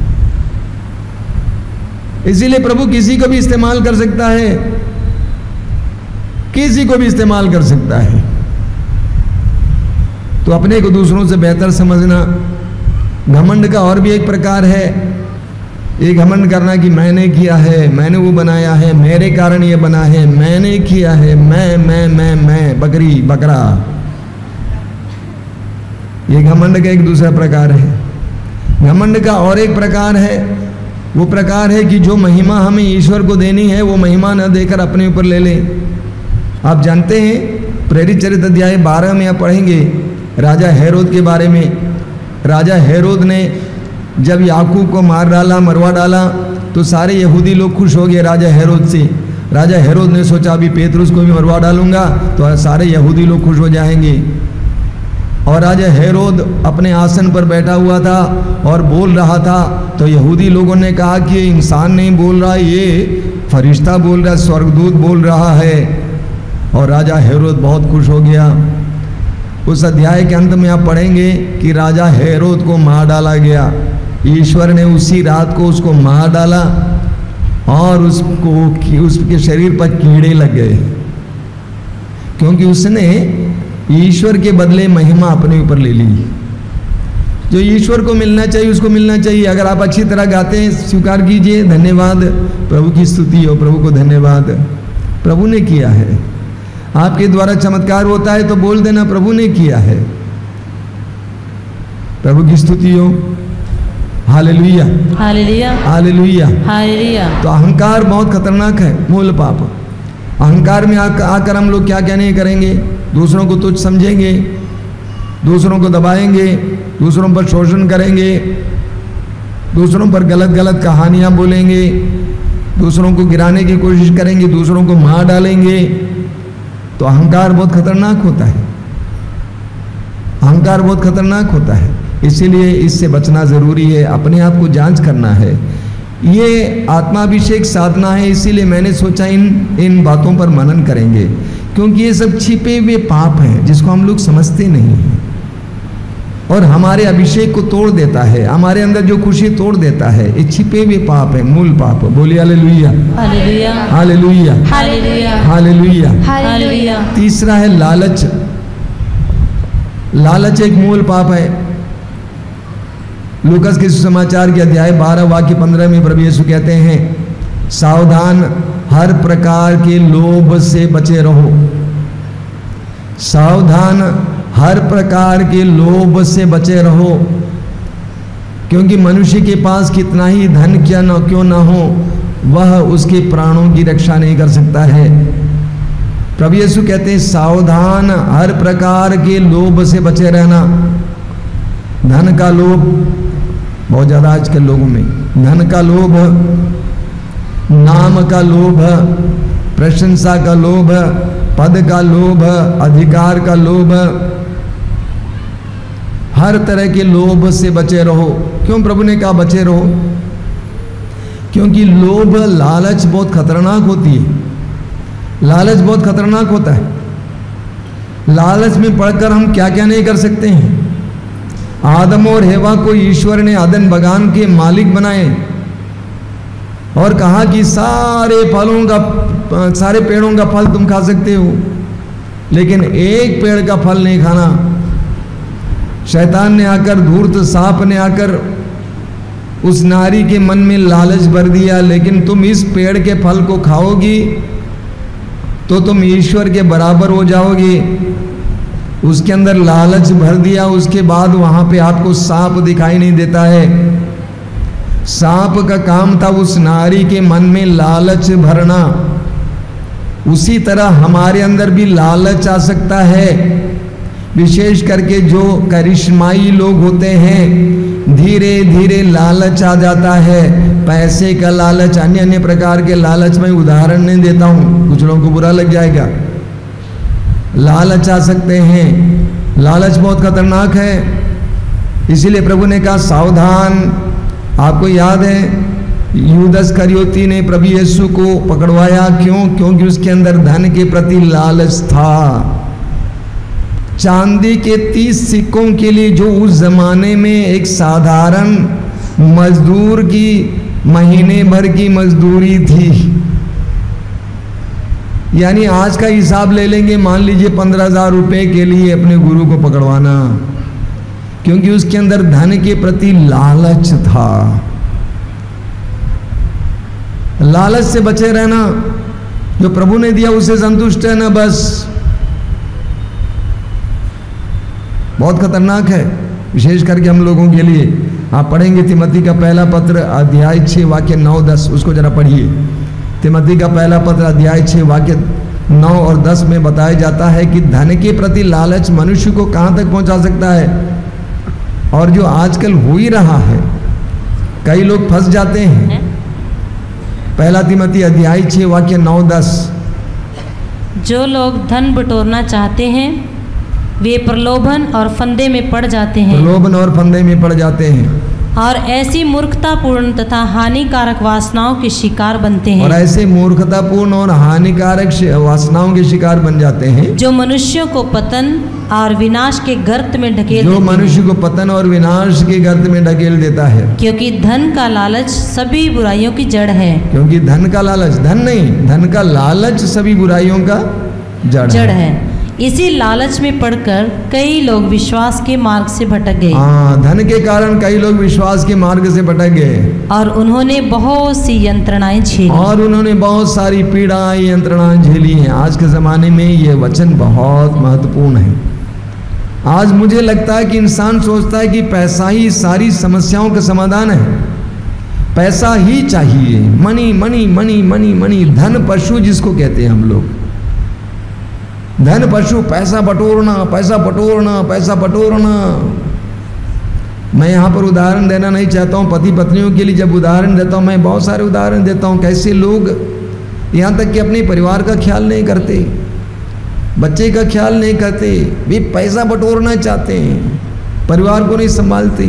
इसीलिए प्रभु किसी को भी इस्तेमाल कर सकता है, किसी को भी इस्तेमाल कर सकता है। तो अपने को दूसरों से बेहतर समझना। घमंड का और भी एक प्रकार है, ये घमंड करना कि मैंने किया है, मैंने वो बनाया है, मेरे कारण ये बना है, मैंने किया है, मैं मैं मैं मैं बकरी बकरा। ये घमंड का एक दूसरा प्रकार है। घमंड का और एक प्रकार है, वो प्रकार है कि जो महिमा हमें ईश्वर को देनी है वो महिमा न देकर अपने ऊपर ले लें। आप जानते हैं प्रेरित चरित्र अध्याय बारह में आप पढ़ेंगे राजा हेरोद के बारे में। राजा हेरोद ने जब याकूब को मार डाला, मरवा डाला, तो सारे यहूदी लोग खुश हो गए राजा हेरोद से। राजा हेरोद ने सोचा अभी पेतरुस को भी मरवा डालूंगा तो सारे यहूदी लोग खुश हो जाएंगे। और राजा हेरोद अपने आसन पर बैठा हुआ था और बोल रहा था, तो यहूदी लोगों ने कहा कि ये इंसान नहीं बोल रहा, ये फरिश्ता बोल रहा है, स्वर्गदूत बोल रहा है। और राजा हेरोद बहुत खुश हो गया। उस अध्याय के अंत में आप पढ़ेंगे कि राजा हेरोद को मार डाला गया। ईश्वर ने उसी रात को उसको मार डाला और उसको उसके शरीर पर कीड़े लग गए, क्योंकि उसने ईश्वर के बदले महिमा अपने ऊपर ले ली। जो ईश्वर को मिलना चाहिए उसको मिलना चाहिए। अगर आप अच्छी तरह गाते हैं स्वीकार कीजिए, धन्यवाद, प्रभु की स्तुति हो, प्रभु को धन्यवाद, प्रभु ने किया है। आपके द्वारा चमत्कार होता है तो बोल देना प्रभु ने किया है, प्रभु की स्तुति हो। Hallelujah hallelujah hallelujah hallelujah. तो अहंकार बहुत खतरनाक है, मूल पाप। अहंकार में आकर आकर हम लोग क्या कहने करेंगे, दूसरों को तुच्छ समझेंगे, दूसरों को दबाएंगे, दूसरों पर शोषण करेंगे, दूसरों पर गलत गलत कहानियां बोलेंगे, दूसरों को गिराने की कोशिश करेंगे, दूसरों को मार डालेंगे। तो अहंकार बहुत खतरनाक होता है, अहंकार बहुत खतरनाक होता है। इसीलिए इससे बचना जरूरी है, अपने आप को जांच करना है। ये आत्माभिषेक साधना है, इसीलिए मैंने सोचा इन इन बातों पर मनन करेंगे, क्योंकि ये सब छिपे हुए पाप हैं जिसको हम लोग समझते नहीं हैं और हमारे अभिषेक को तोड़ देता है, हमारे अंदर जो खुशी तोड़ देता है। ये छिपे हुए पाप है, मूल पाप। बोलिए hallelujah hallelujah hallelujah hallelujah hallelujah. Hallelujah. तीसरा है लालच। लालच एक मूल पाप है। लूकास के सुसमाचार के अध्याय बारह वाक्य पंद्रह में प्रभु यीशु कहते हैं, सावधान, हर प्रकार के लोभ से बचे रहो। सावधान, हर प्रकार के लोभ से बचे रहो, क्योंकि मनुष्य के पास कितना ही धन क्या न क्यों ना हो, वह उसके प्राणों की रक्षा नहीं कर सकता है। प्रभु यीशु कहते हैं सावधान, हर प्रकार के लोभ से बचे रहना। धन का लोभ बहुत ज्यादा आजकल लोगों में, धन का लोभ, नाम का लोभ, प्रशंसा का लोभ, पद का लोभ, अधिकार का लोभ, हर तरह के लोभ से बचे रहो। क्यों प्रभु ने कहा बचे रहो? क्योंकि लोभ, लालच बहुत खतरनाक होती है। लालच बहुत खतरनाक होता है। लालच में पड़कर हम क्या क्या नहीं कर सकते हैं। आदम और हेवा को ईश्वर ने आदन बगान के मालिक बनाए और कहा कि सारे फलों का, सारे पेड़ों का फल तुम खा सकते हो, लेकिन एक पेड़ का फल नहीं खाना। शैतान ने आकर, धूर्त सांप ने आकर उस नारी के मन में लालच भर दिया, लेकिन तुम इस पेड़ के फल को खाओगी तो तुम ईश्वर के बराबर हो जाओगी। उसके अंदर लालच भर दिया। उसके बाद वहां पे आपको सांप दिखाई नहीं देता है। सांप का काम था उस नारी के मन में लालच भरना। उसी तरह हमारे अंदर भी लालच आ सकता है, विशेष करके जो करिश्माई लोग होते हैं, धीरे धीरे लालच आ जाता है, पैसे का लालच, अन्य अन्य प्रकार के लालच। में उदाहरण नहीं देता हूँ, कुछ लोगों को बुरा लग जाएगा। लालच आ सकते हैं, लालच बहुत खतरनाक है। इसीलिए प्रभु ने कहा सावधान। आपको याद है यूदस करियोती ने प्रभु यीशु को पकड़वाया, क्यों? क्योंकि उसके अंदर धन के प्रति लालच था। चांदी के तीस सिक्कों के लिए जो उस जमाने में एक साधारण मजदूर की महीने भर की मजदूरी थी, यानी आज का हिसाब ले लेंगे, मान लीजिए पंद्रह हजार रुपये के लिए अपने गुरु को पकड़वाना, क्योंकि उसके अंदर धन के प्रति लालच था। लालच से बचे रहना, जो प्रभु ने दिया उससे संतुष्ट रहना, बस। बहुत खतरनाक है, विशेष करके हम लोगों के लिए। आप पढ़ेंगे तिमोथी का पहला पत्र अध्याय छः वाक्य नौ दस, उसको जरा पढ़िए। तिमोथी का पहला पत्र अध्याय छः वाक्य नौ और दस में बताया जाता है कि धन के प्रति लालच मनुष्य को कहाँ तक पहुँचा सकता है, और जो आजकल हो ही रहा है। कई लोग फंस जाते हैं। पहला तिमोथी अध्याय छः वाक्य नौ दस। जो लोग धन बटोरना चाहते हैं वे प्रलोभन और फंदे में पड़ जाते हैं प्रलोभन और फंदे में पड़ जाते हैं और ऐसी मूर्खतापूर्ण तथा हानिकारक वासनाओं के शिकार बनते हैं। और ऐसे मूर्खतापूर्ण और हानिकारक वासनाओं के शिकार बन जाते हैं, जो मनुष्यों को पतन और विनाश के गर्त में ढकेल जो मनुष्य को पतन और विनाश के गर्त में ढकेल देता है। क्योंकि धन का लालच सभी बुराइयों की जड़ है। क्योंकि धन का लालच, धन नहीं, धन का लालच सभी बुराइयों का जड़, जड़ है। है इसी लालच में पड़कर कई लोग विश्वास के मार्ग से भटक गए। हाँ, धन के कारण कई लोग विश्वास के मार्ग से भटक गए और उन्होंने बहुत सी यंत्रणाएं झेली और उन्होंने बहुत सारी पीड़ाएं यंत्रणाएं झेली हैं। आज के ज़माने में ये वचन बहुत महत्वपूर्ण है। आज मुझे लगता है कि इंसान सोचता है कि पैसा ही सारी समस्याओं का समाधान है, पैसा ही चाहिए, money money money money money. धन पशु जिसको कहते हैं हम लोग, धन पशु, पैसा बटोरना पैसा बटोरना पैसा बटोरना। मैं यहाँ पर उदाहरण देना नहीं चाहता हूँ, पति पत्नियों के लिए जब उदाहरण देता हूँ, मैं बहुत सारे उदाहरण देता हूँ। कैसे लोग यहाँ तक कि अपने परिवार का ख्याल नहीं करते, बच्चे का ख्याल नहीं करते, वे पैसा बटोरना चाहते हैं, परिवार को नहीं संभालते।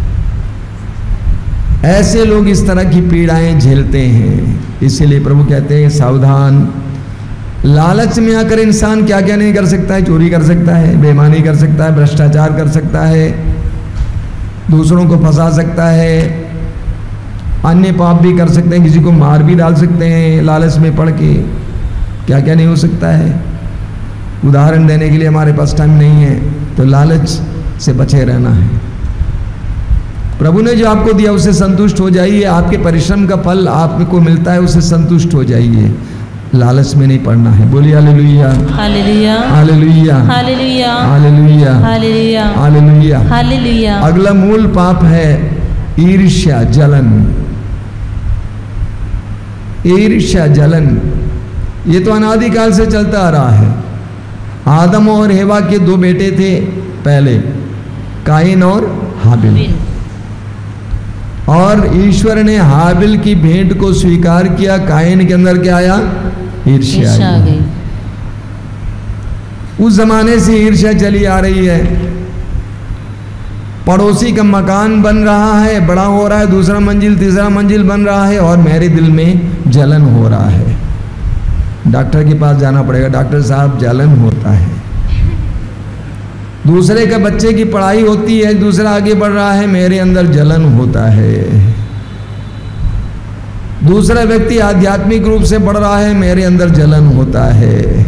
ऐसे लोग इस तरह की पीड़ाएं झेलते हैं। इसीलिए प्रभु कहते हैं सावधान। लालच में आकर इंसान क्या क्या नहीं कर सकता है। चोरी कर सकता है, बेईमानी कर सकता है, भ्रष्टाचार कर सकता है, दूसरों को फंसा सकता है, अन्य पाप भी कर सकते हैं, किसी को मार भी डाल सकते हैं लालच में पड़ के। क्या क्या नहीं हो सकता है, उदाहरण देने के लिए हमारे पास टाइम नहीं है। तो लालच से बचे रहना है। प्रभु ने जो आपको दिया उससे संतुष्ट हो जाइए। आपके परिश्रम का फल आपको मिलता है, उससे संतुष्ट हो जाइए। लालच में नहीं पड़ना है। बोलिए hallelujah, hallelujah, hallelujah, hallelujah, hallelujah, hallelujah, hallelujah, hallelujah. अगला मूल पाप है ईर्ष्या, जलन। ईर्ष्या, जलन, ये तो अनादिकाल से चलता आ रहा है। आदम और हेवा के दो बेटे थे पहले, काइन और हाबिल। और ईश्वर ने हाबिल की भेंट को स्वीकार किया। काइन के अंदर क्या आया? ईर्ष्या आ गई। उस जमाने से ईर्ष्या चली आ रही है। पड़ोसी का मकान बन रहा है, बड़ा हो रहा है, दूसरा मंजिल तीसरा मंजिल बन रहा है, और मेरे दिल में जलन हो रहा है। डॉक्टर के पास जाना पड़ेगा, डॉक्टर साहब जलन होता है। दूसरे का बच्चे की पढ़ाई होती है, दूसरा आगे बढ़ रहा है, मेरे अंदर जलन होता है। दूसरा व्यक्ति आध्यात्मिक रूप से बढ़ रहा है, मेरे अंदर जलन होता है।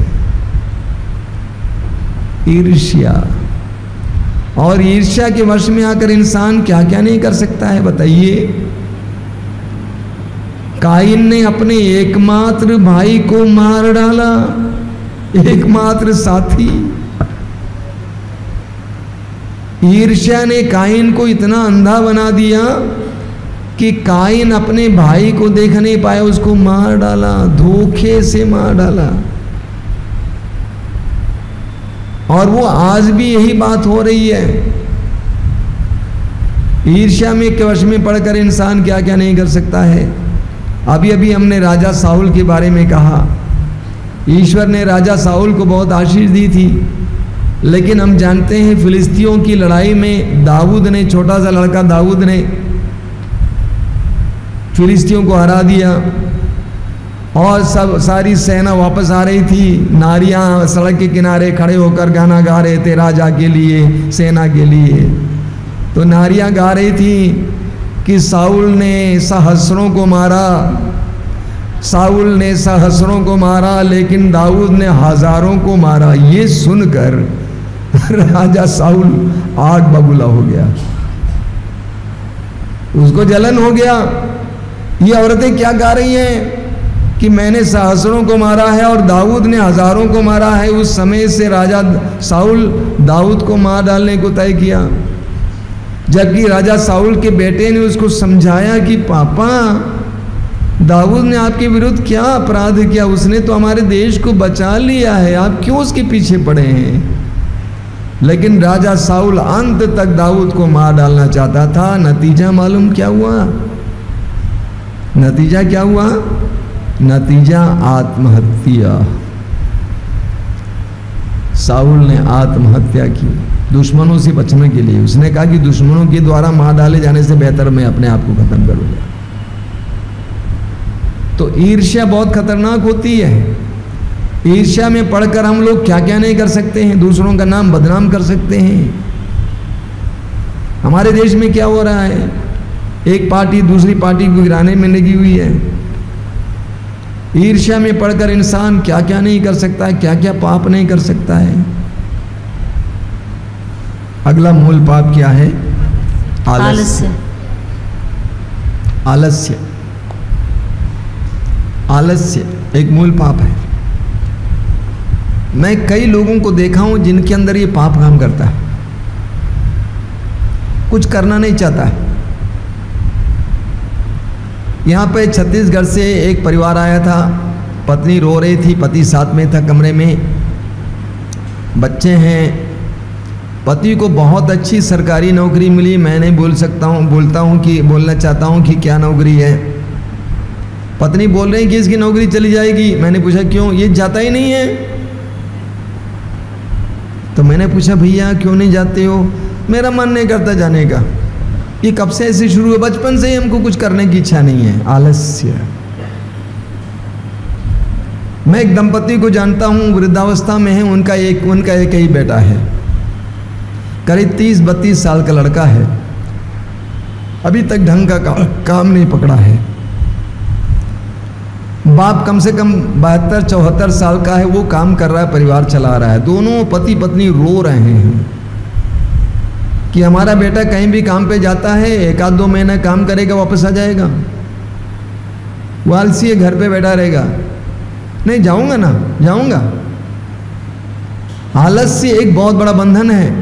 ईर्ष्या, और ईर्ष्या के वश में आकर इंसान क्या क्या नहीं कर सकता है, बताइए। काइन ने अपने एकमात्र भाई को मार डाला, एकमात्र साथी। ईर्ष्या ने काइन को इतना अंधा बना दिया कि काइन अपने भाई को देख नहीं पाया, उसको मार डाला, धोखे से मार डाला। और वो आज भी यही बात हो रही है। ईर्ष्या में के वश में पड़कर इंसान क्या क्या नहीं कर सकता है। अभी अभी हमने राजा साउल के बारे में कहा, ईश्वर ने राजा साउल को बहुत आशीष दी थी, लेकिन हम जानते हैं फिलिस्तियों की लड़ाई में दाऊद ने, छोटा सा लड़का दाऊद ने फिलिस्तियों को हरा दिया और सब सारी सेना वापस आ रही थी। नारियां सड़क के किनारे खड़े होकर गाना गा रहे थे राजा के लिए, सेना के लिए। तो नारियां गा रही थी कि साउल ने सहस्रों को मारा, साउल ने सहस्रों को मारा, लेकिन दाऊद ने हजारों को मारा। ये सुनकर राजा साउल आग बबूला हो गया, उसको जलन हो गया। ये औरतें क्या गा रही हैं कि मैंने सहस्रों को मारा है और दाऊद ने हजारों को मारा है। उस समय से राजा साउल दाऊद को मार डालने को तय किया, जबकि राजा साउल के बेटे ने उसको समझाया कि पापा, दाऊद ने आपके विरुद्ध क्या अपराध किया, उसने तो हमारे देश को बचा लिया है, आप क्यों उसके पीछे पड़े हैं। लेकिन राजा साउल अंत तक दाऊद को मार डालना चाहता था। नतीजा मालूम क्या हुआ? नतीजा क्या हुआ? नतीजा आत्महत्या। साउल ने आत्महत्या की दुश्मनों से बचने के लिए। उसने कहा कि दुश्मनों के द्वारा मार डाले जाने से बेहतर मैं अपने आप को खत्म करूंगा। तो ईर्ष्या बहुत खतरनाक होती है। ईर्ष्या में पड़कर हम लोग क्या क्या नहीं कर सकते हैं, दूसरों का नाम बदनाम कर सकते हैं। हमारे देश में क्या हो रहा है, एक पार्टी दूसरी पार्टी को गिराने में लगी हुई है। ईर्ष्या में पड़कर इंसान क्या क्या नहीं कर सकता है, क्या क्या पाप नहीं कर सकता है। अगला मूल पाप क्या है? आलस्य। आलस्य आलस्य एक मूल पाप है। मैं कई लोगों को देखा हूं जिनके अंदर ये पाप काम करता है, कुछ करना नहीं चाहता है। यहाँ पे छत्तीसगढ़ से एक परिवार आया था, पत्नी रो रही थी, पति साथ में था कमरे में, बच्चे हैं। पति को बहुत अच्छी सरकारी नौकरी मिली। मैं नहीं बोल सकता हूँ, बोलता हूँ कि बोलना चाहता हूँ कि क्या नौकरी है। पत्नी बोल रही कि इसकी नौकरी चली जाएगी। मैंने पूछा क्यों? ये जाता ही नहीं है। तो मैंने पूछा भैया क्यों नहीं जाते हो? मेरा मन नहीं करता जाने का। ये कब से ऐसे शुरू है? बचपन से ही हमको कुछ करने की इच्छा नहीं है। आलस्य। मैं एक दंपति को जानता हूं, वृद्धावस्था में है, उनका एक उनका एक ही बेटा है, करीब तीस बत्तीस साल का लड़का है, अभी तक ढंग का का, काम नहीं पकड़ा है। बाप कम से कम बहत्तर चौहत्तर साल का है, वो काम कर रहा है, परिवार चला रहा है। दोनों पति पत्नी रो रहे हैं कि हमारा बेटा कहीं भी काम पे जाता है, एक आध दो महीना काम करेगा, वापस आ जाएगा। वो आलसी है, घर पे बैठा रहेगा। नहीं जाऊंगा ना, जाऊंगा। आलस्य एक बहुत बड़ा बंधन है।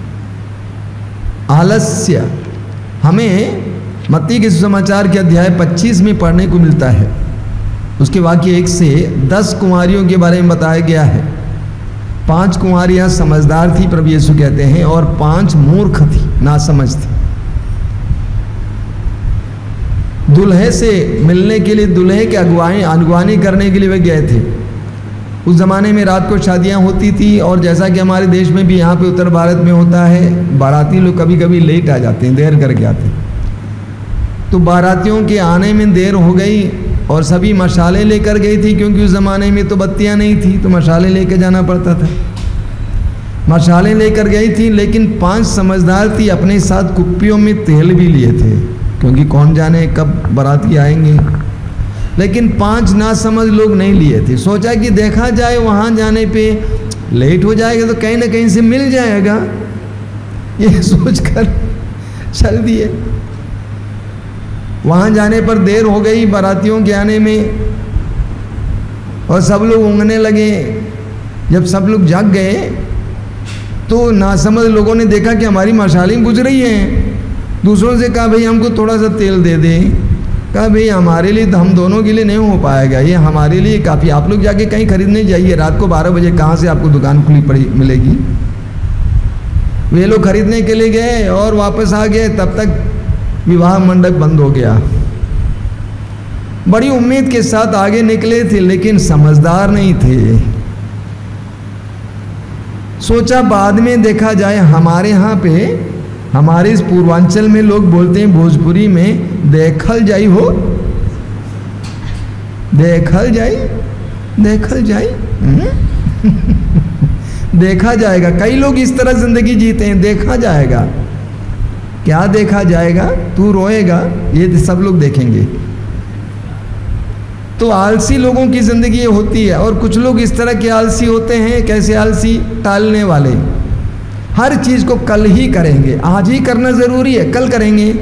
आलस्य हमें मत्ती के सुसमाचार के अध्याय पच्चीस में पढ़ने को मिलता है। उसके वाक्य एक से दस कुंवारियों के बारे में बताया गया है। पांच कुंवारियां समझदार थी, प्रभु यीशु कहते हैं, और पांच मूर्ख थी, नासमझ थी। दुल्हे से मिलने के लिए, दुल्हे के अगुवाई अगुवानी करने के लिए वे गए थे। उस ज़माने में रात को शादियां होती थी, और जैसा कि हमारे देश में भी यहाँ पे उत्तर भारत में होता है, बाराती लोग कभी कभी लेट आ जाते हैं, देर करके आते हैं। तो बारातियों के आने में देर हो गई और सभी मशाले लेकर गई थी, क्योंकि उस ज़माने में तो बत्तियां नहीं थी, तो मशाले लेकर जाना पड़ता था। मशाले लेकर गई थी, लेकिन पांच समझदार थी, अपने साथ कुप्पियों में तेल भी लिए थे, क्योंकि कौन जाने कब बाराती आएंगे। लेकिन पांच नासमझ लोग नहीं लिए थे। सोचा कि देखा जाए, वहाँ जाने पे लेट हो जाएगा तो कहीं ना कहीं से मिल जाएगा, ये सोचकर चल दिए। वहाँ जाने पर देर हो गई बारातियों के आने में, और सब लोग ऊँघने लगे। जब सब लोग जाग गए तो नासमझ लोगों ने देखा कि हमारी मशालें बुझ रही हैं। दूसरों से कहा भाई हमको थोड़ा सा तेल दे दें। कहा भाई हमारे लिए तो, हम दोनों के लिए नहीं हो पाएगा, ये हमारे लिए काफ़ी, आप लोग जाके कहीं खरीदने जाइए, रात को बारह बजे कहाँ से आपको दुकान खुली पड़ी मिलेगी। वे लोग खरीदने के लिए गए और वापस आ गए, तब तक विवाह मंडप बंद हो गया। बड़ी उम्मीद के साथ आगे निकले थे, लेकिन समझदार नहीं थे। सोचा बाद में देखा जाए। हमारे यहाँ पे, हमारे इस पूर्वांचल में लोग बोलते हैं भोजपुरी में, देखल जाई हो, देखल जाई, देखल जाई देखा जाएगा। कई लोग इस तरह जिंदगी जीते हैं, देखा जाएगा। क्या देखा जाएगा? तू रोएगा, ये सब लोग देखेंगे। तो आलसी लोगों की जिंदगी ये होती है। और कुछ लोग इस तरह के आलसी होते हैं। कैसे आलसी? टालने वाले। हर चीज को कल ही करेंगे, आज ही करना जरूरी है, कल करेंगे,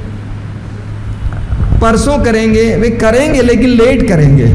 परसों करेंगे। वे करेंगे लेकिन लेट करेंगे।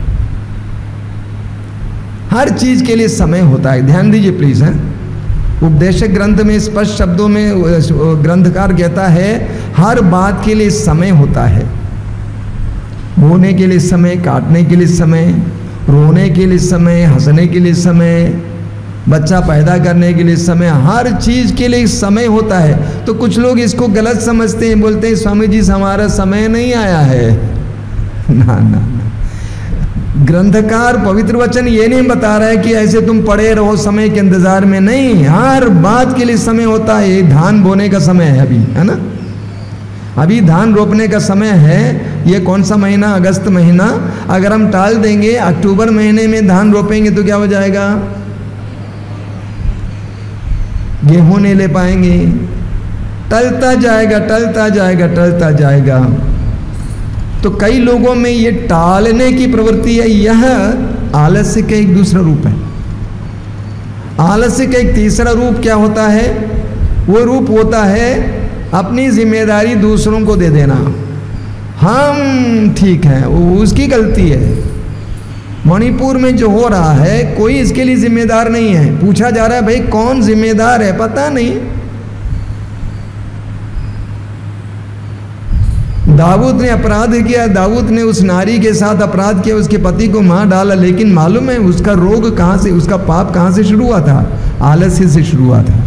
हर चीज के लिए समय होता है। ध्यान दीजिए प्लीज। है उपदेशक ग्रंथ में स्पष्ट शब्दों में ग्रंथकार कहता है, हर बात के लिए समय होता है। बोने के लिए समय, काटने के लिए समय, रोने के लिए समय, हंसने के लिए समय, बच्चा पैदा करने के लिए समय, हर चीज के लिए समय होता है। तो कुछ लोग इसको गलत समझते हैं, बोलते हैं स्वामी जी हमारा समय नहीं आया है। ना ना ना, ग्रंथकार पवित्र वचन ये नहीं बता रहा है कि ऐसे तुम पड़े रहो समय के इंतजार में। नहीं, हर बात के लिए समय होता है। ये धान बोने का समय है अभी, है ना, अभी धान रोपने का समय है। ये कौन सा महीना? अगस्त महीना। अगर हम टाल देंगे, अक्टूबर महीने में धान रोपेंगे तो क्या हो जाएगा? गेहूं नहीं ले पाएंगे। टलता जाएगा, टलता जाएगा, टलता जाएगा। तो कई लोगों में ये टालने की प्रवृत्ति है। यह आलस्य का एक दूसरा रूप है। आलस्य का एक तीसरा रूप क्या होता है? वो रूप होता है अपनी जिम्मेदारी दूसरों को दे देना। हम ठीक हैं, वो उसकी गलती है। मणिपुर में जो हो रहा है, कोई इसके लिए जिम्मेदार नहीं है। पूछा जा रहा है भाई कौन जिम्मेदार है? पता नहीं। दाऊद ने अपराध किया, दाऊद ने उस नारी के साथ अपराध किया, उसके पति को मार डाला, लेकिन मालूम है उसका रोग कहाँ से, उसका पाप कहाँ से शुरू हुआ था? आलस्य से शुरू हुआ था।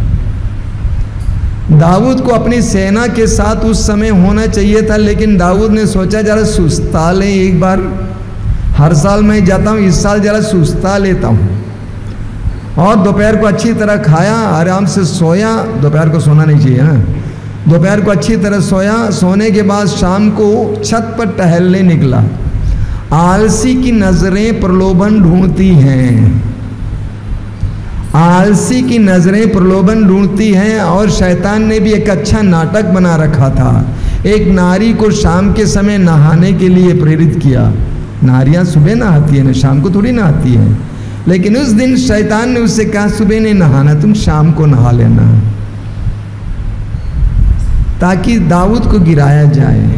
दाऊद को अपनी सेना के साथ उस समय होना चाहिए था, लेकिन दाऊद ने सोचा जरा सुस्ता ले एक बार। हर साल मैं जाता हूँ, इस साल जरा सुस्ता लेता हूँ। और दोपहर को अच्छी तरह खाया, आराम से सोया। दोपहर को सोना नहीं चाहिए ना। दोपहर को अच्छी तरह सोया। सोने के बाद शाम को छत पर टहलने निकला। आलसी की नजरें प्रलोभन ढूंढती हैं। आलसी की नजरें प्रलोभन ढूंढती हैं। और शैतान ने भी एक अच्छा नाटक बना रखा था। एक नारी को शाम के समय नहाने के लिए प्रेरित किया। नारियां सुबह नहाती है ना, शाम को थोड़ी नहाती है। लेकिन उस दिन शैतान ने उससे कहा सुबह नहीं नहाना, तुम शाम को नहा लेना, ताकि दाऊद को गिराया जाए।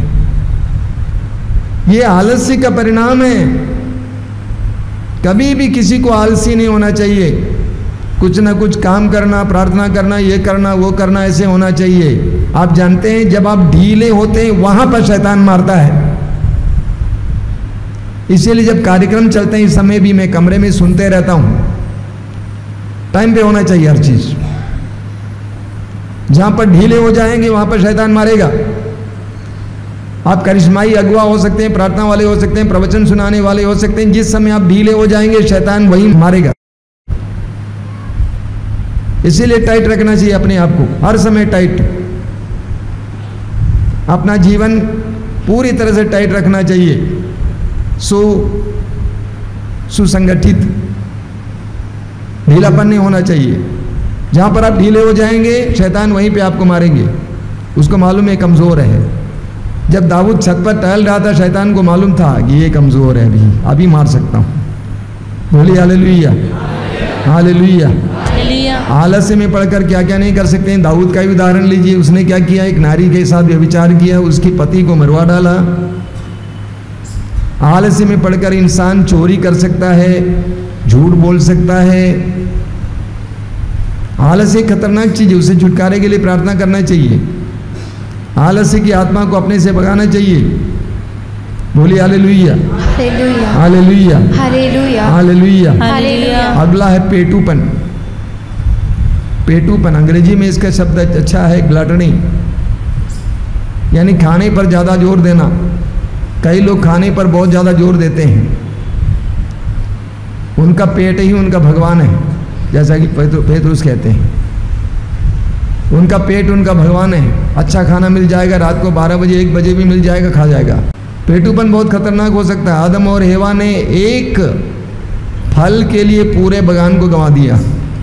ये आलस्य का परिणाम है। कभी भी किसी को आलसी नहीं होना चाहिए। कुछ ना कुछ काम करना, प्रार्थना करना, ये करना, वो करना, ऐसे होना चाहिए। आप जानते हैं जब आप ढीले होते हैं वहां पर शैतान मारता है। इसीलिए जब कार्यक्रम चलते हैं, इस समय भी मैं कमरे में सुनते रहता हूं। टाइम पे होना चाहिए हर चीज। जहां पर ढीले हो जाएंगे वहां पर शैतान मारेगा। आप करिश्माई अगुआ हो सकते हैं, प्रार्थना वाले हो सकते हैं, प्रवचन सुनाने वाले हो सकते हैं। जिस समय आप ढीले हो जाएंगे शैतान वही मारेगा। इसीलिए टाइट रखना चाहिए अपने आप को, हर समय टाइट। अपना जीवन पूरी तरह से टाइट रखना चाहिए। सु सुसंगठित, ढीलापन नहीं होना चाहिए। जहां पर आप ढीले हो जाएंगे शैतान वहीं पे आपको मारेंगे। उसको मालूम है कमजोर है। जब दाऊद छत पर टहल रहा था, शैतान को मालूम था कि ये कमजोर है, अभी अभी मार सकता हूं। बोलिए हालेलुया, हालेलुया। आलस्य में पढ़कर क्या क्या नहीं कर सकते हैं। दाऊद का ही उदाहरण लीजिए। उसने क्या किया? एक नारी के साथ व्यभिचार किया, उसके पति को मरवा डाला। आलस्य में पढ़कर इंसान चोरी कर सकता है, झूठ बोल सकता है। आलस्य खतरनाक चीज है, उसे छुटकारे के लिए प्रार्थना करना चाहिए। आलस्य की आत्मा को अपने से भगाना चाहिए। बोलिए हालेलुया, हालेलुया, हालेलुया, हालेलुया। अगला है पेटूपन। पेटूपन, अंग्रेजी में इसका शब्द अच्छा है ग्लटनी, यानी खाने पर ज़्यादा जोर देना। कई लोग खाने पर बहुत ज़्यादा जोर देते हैं, उनका पेट ही उनका भगवान है, जैसा कि पेतरुस कहते हैं, उनका पेट उनका भगवान है। अच्छा खाना मिल जाएगा, रात को बारह बजे एक बजे भी मिल जाएगा, खा जाएगा। पेटूपन बहुत खतरनाक हो सकता है। आदम और हेवा ने एक फल के लिए पूरे बगान को गंवा दिया,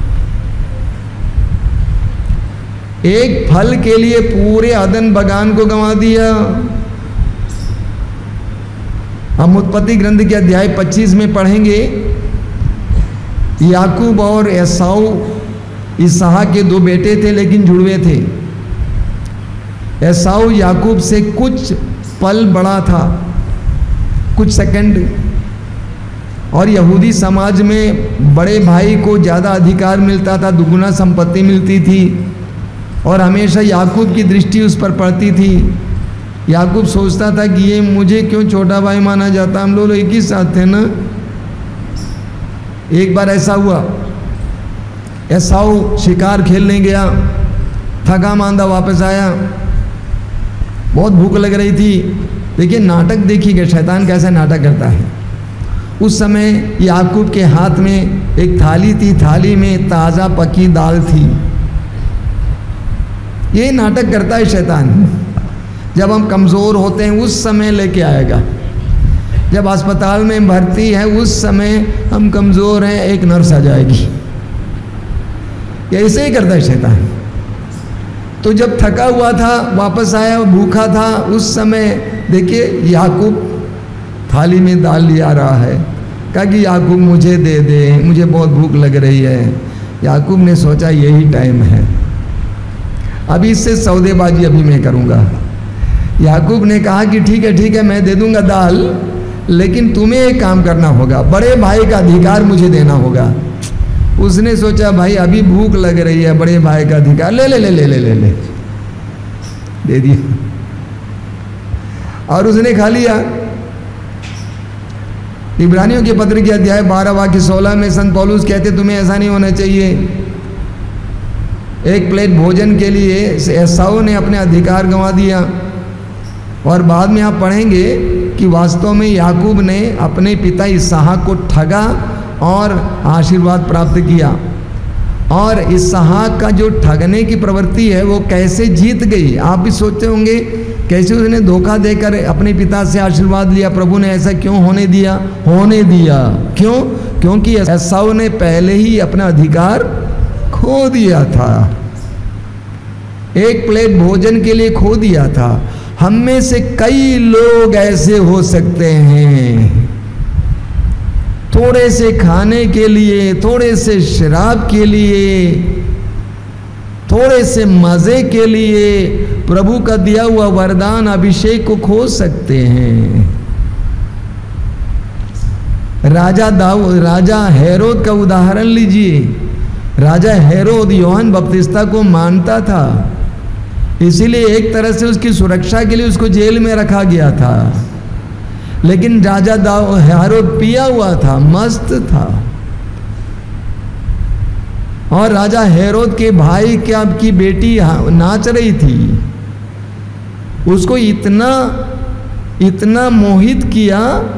एक फल के लिए पूरे अदन बगान को गंवा दिया। हम उत्पत्ति ग्रंथ के अध्याय पच्चीस में पढ़ेंगे, याकूब और एसाऊ इसहाक के दो बेटे थे लेकिन जुड़वे थे। एसाऊ याकूब से कुछ पल बड़ा था, कुछ सेकंड, और यहूदी समाज में बड़े भाई को ज़्यादा अधिकार मिलता था, दुगुना संपत्ति मिलती थी, और हमेशा याकूब की दृष्टि उस पर पड़ती थी। याकूब सोचता था कि ये मुझे क्यों छोटा भाई माना जाता, हम लोग एक ही साथ थे ना। एक बार ऐसा हुआ, एसाऊ शिकार खेलने गया, थका मांदा वापस आया, बहुत भूख लग रही थी। देखिए नाटक देखिएगा, शैतान कैसा नाटक करता है। उस समय याकूब के हाथ में एक थाली थी, थाली में ताज़ा पकी दाल थी। ये नाटक करता है शैतान। जब हम कमज़ोर होते हैं उस समय लेके आएगा, जब अस्पताल में भर्ती है उस समय हम कमज़ोर हैं, एक नर्स आ जाएगी। ऐसे ही करता है शैतान। तो जब थका हुआ था, वापस आया, भूखा था, उस समय देखिए याकूब थाली में दाल लिया रहा है। कहा कि याकूब मुझे दे दे, मुझे बहुत भूख लग रही है। याकूब ने सोचा यही टाइम है, अभी इससे सौदेबाजी अभी मैं करूँगा। याकूब ने कहा कि ठीक है ठीक है मैं दे दूँगा दाल, लेकिन तुम्हें एक काम करना होगा, बड़े भाई का अधिकार मुझे देना होगा। उसने सोचा भाई अभी भूख लग रही है, बड़े भाई का अधिकार ले ले ले ले ले ले ले दे दिया, और उसने खा लिया। इब्रानियों के पत्र के अध्याय बारह वाक्य सोलह में संत पौलुस कहते तुम्हें ऐसा नहीं होना चाहिए। एक प्लेट भोजन के लिए एसाऊ ने अपने अधिकार गंवा दिया, और बाद में आप पढ़ेंगे कि वास्तव में याकूब ने अपने पिता इसहाक को ठगा और आशीर्वाद प्राप्त किया। और इसहाक का जो ठगने की प्रवृत्ति है वो कैसे जीत गई, आप भी सोचते होंगे कैसे उसने धोखा देकर अपने पिता से आशीर्वाद लिया। प्रभु ने ऐसा क्यों होने दिया? होने दिया क्यों? क्योंकि एसाऊ ने पहले ही अपना अधिकार खो दिया था, एक प्लेट भोजन के लिए खो दिया था। हम में से कई लोग ऐसे हो सकते हैं, थोड़े से खाने के लिए, थोड़े से शराब के लिए, थोड़े से मजे के लिए प्रभु का दिया हुआ वरदान अभिषेक को खो सकते हैं। राजा दाऊद, राजा हेरोद का उदाहरण लीजिए। राजा हेरोद यूहन्ना बपतिस्ता को मानता था, इसीलिए एक तरह से उसकी सुरक्षा के लिए उसको जेल में रखा गया था। लेकिन राजा दाऊद हेरोद पिया हुआ था, मस्त था, और राजा हेरोद के भाई क्या की बेटी नाच रही थी, उसको इतना इतना मोहित किया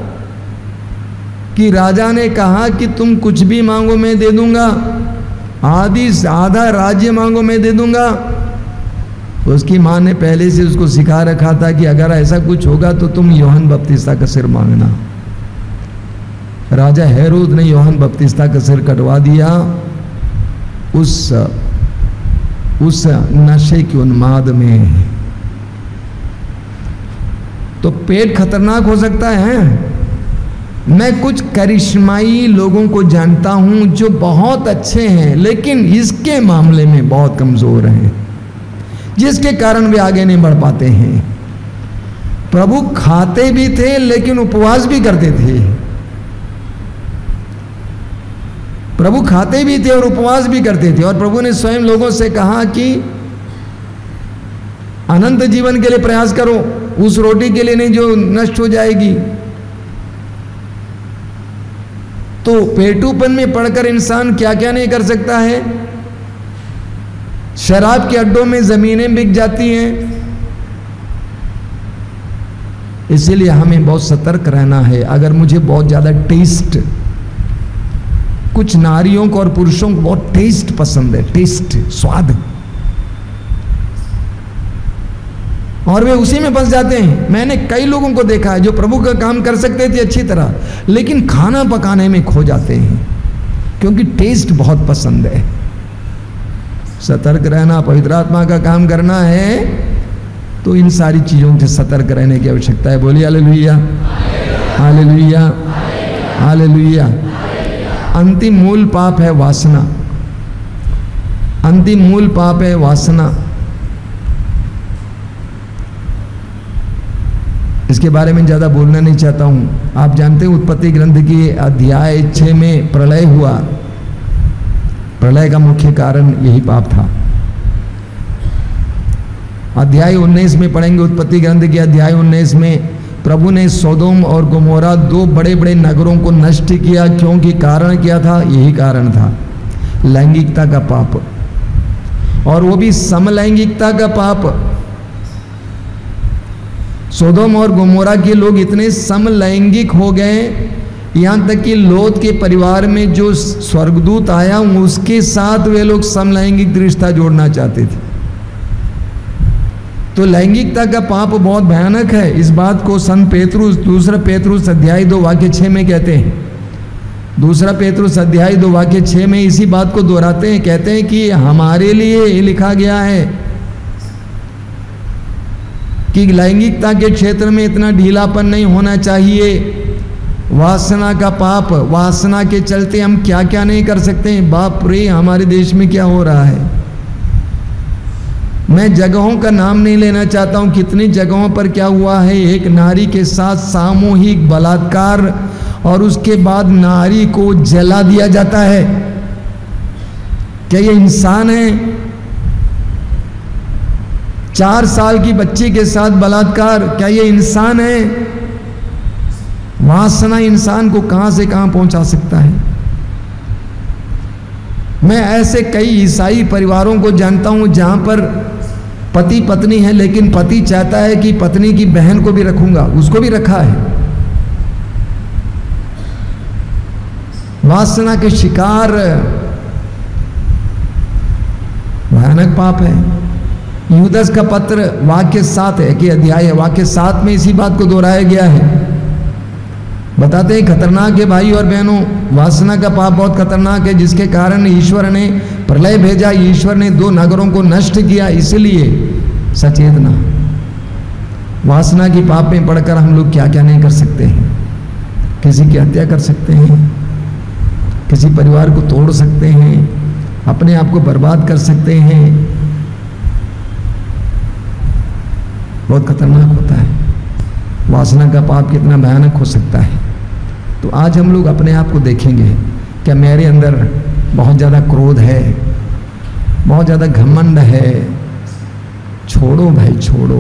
कि राजा ने कहा कि तुम कुछ भी मांगो मैं दे दूंगा, आधी आधा राज्य मांगो मैं दे दूंगा। उसकी माँ ने पहले से उसको सिखा रखा था कि अगर ऐसा कुछ होगा तो तुम यूहन्ना बपतिस्ता का सिर मांगना। राजा हेरोद ने यूहन्ना बपतिस्ता का सिर कटवा दिया उस उस नशे के उन्माद में। तो पेट खतरनाक हो सकता है। मैं कुछ करिश्माई लोगों को जानता हूं जो बहुत अच्छे हैं, लेकिन इसके मामले में बहुत कमजोर हैं, जिसके कारण वे आगे नहीं बढ़ पाते हैं। प्रभु खाते भी थे लेकिन उपवास भी करते थे। प्रभु खाते भी थे और उपवास भी करते थे, और प्रभु ने स्वयं लोगों से कहा कि अनंत जीवन के लिए प्रयास करो, उस रोटी के लिए नहीं जो नष्ट हो जाएगी। तो पेटूपन में पड़कर इंसान क्या क्या नहीं कर सकता है। शराब के अड्डों में जमीनें बिक जाती हैं। इसीलिए हमें बहुत सतर्क रहना है। अगर मुझे बहुत ज्यादा टेस्ट, कुछ नारियों को और पुरुषों को बहुत टेस्ट पसंद है, टेस्ट, स्वाद, और वे उसी में फंस जाते हैं। मैंने कई लोगों को देखा है जो प्रभु का काम कर सकते थे अच्छी तरह, लेकिन खाना पकाने में खो जाते हैं क्योंकि टेस्ट बहुत पसंद है। सतर्क रहना, पवित्र आत्मा का काम करना है तो इन सारी चीजों से सतर्क रहने की आवश्यकता है। बोलिए हालेलुया, हालेलुया, हालेलुया। अंतिम मूल पाप है वासना। अंतिम मूल पाप है वासना। इसके बारे में ज्यादा बोलना नहीं चाहता हूं। आप जानते हैं उत्पत्ति ग्रंथ की अध्याय छह में प्रलय हुआ। प्रलय का मुख्य कारण यही पाप था। अध्याय उन्नीस में पढ़ेंगे, उत्पत्ति ग्रंथ के अध्याय उन्नीस में प्रभु ने सोदोम और गोमोरा दो बड़े बड़े नगरों को नष्ट किया। क्योंकि कारण क्या था? यही कारण था, लैंगिकता का पाप, और वो भी समलैंगिकता का पाप। सोदोम और गोमोरा के लोग इतने समलैंगिक हो गए, यहां तक कि लोत के परिवार में जो स्वर्गदूत आया उसके साथ वे लोग समलैंगिक रिश्ता जोड़ना चाहते थे। तो लैंगिकता का पाप बहुत भयानक है। इस बात को संत पेतरुस दूसरा पेतरुस अध्याय दो वाक्य छः में कहते हैं। दूसरा पेतरुस अध्याय दो वाक्य छः में इसी बात को दोहराते हैं। कहते हैं कि हमारे लिए लिखा गया है कि लैंगिकता के क्षेत्र में इतना ढीलापन नहीं होना चाहिए। वासना का पाप, वासना के चलते हम क्या क्या नहीं कर सकते हैं। बाप रे, हमारे देश में क्या हो रहा है। मैं जगहों का नाम नहीं लेना चाहता हूं, कितनी जगहों पर क्या हुआ है। एक नारी के साथ सामूहिक बलात्कार और उसके बाद नारी को जला दिया जाता है। क्या ये इंसान है? चार साल की बच्ची के साथ बलात्कार, क्या ये इंसान है? वासना इंसान को कहां से कहां पहुंचा सकता है। मैं ऐसे कई ईसाई परिवारों को जानता हूं जहां पर पति पत्नी है, लेकिन पति चाहता है कि पत्नी की बहन को भी रखूंगा, उसको भी रखा है। वासना के शिकार, भयानक पाप है। यूदस का पत्र वाक्य सात है कि अध्याय है, वाक्य सात में इसी बात को दोहराया गया है। बताते हैं खतरनाक है भाई और बहनों, वासना का पाप बहुत खतरनाक है, जिसके कारण ईश्वर ने प्रलय भेजा, ईश्वर ने दो नगरों को नष्ट किया। इसलिए सचेतना, वासना की पाप में पड़कर हम लोग क्या क्या नहीं कर सकते हैं। किसी की हत्या कर सकते हैं, किसी परिवार को तोड़ सकते हैं, अपने आप को बर्बाद कर सकते हैं। बहुत खतरनाक होता है। वासना का पाप कितना भयानक हो सकता है। तो आज हम लोग अपने आप को देखेंगे, क्या मेरे अंदर बहुत ज़्यादा क्रोध है, बहुत ज़्यादा घमंड है? छोड़ो भाई, छोड़ो।